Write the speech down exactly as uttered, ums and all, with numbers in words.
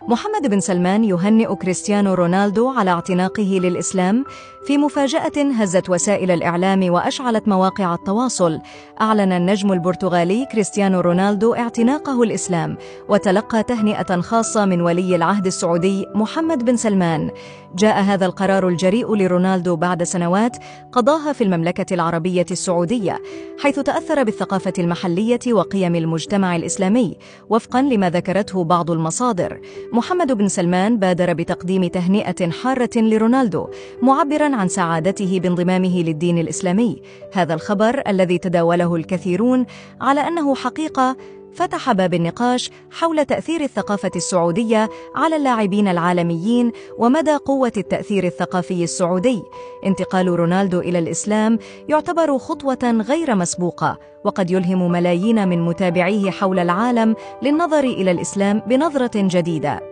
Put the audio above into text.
محمد بن سلمان يهنئ كريستيانو رونالدو على اعتناقه للإسلام في مفاجأة هزت وسائل الإعلام وأشعلت مواقع التواصل. أعلن النجم البرتغالي كريستيانو رونالدو اعتناقه الإسلام وتلقى تهنئة خاصة من ولي العهد السعودي محمد بن سلمان. جاء هذا القرار الجريء لرونالدو بعد سنوات قضاها في المملكة العربية السعودية، حيث تأثر بالثقافة المحلية وقيم المجتمع الإسلامي وفقا لما ذكرته بعض المصادر. محمد بن سلمان بادر بتقديم تهنئة حارة لرونالدو معبرا عن سعادته بانضمامه للدين الإسلامي. هذا الخبر الذي تداوله الكثيرون على أنه حقيقة فتح باب النقاش حول تأثير الثقافة السعودية على اللاعبين العالميين ومدى قوة التأثير الثقافي السعودي. انتقال رونالدو إلى الإسلام يعتبر خطوة غير مسبوقة، وقد يلهم ملايين من متابعيه حول العالم للنظر إلى الإسلام بنظرة جديدة.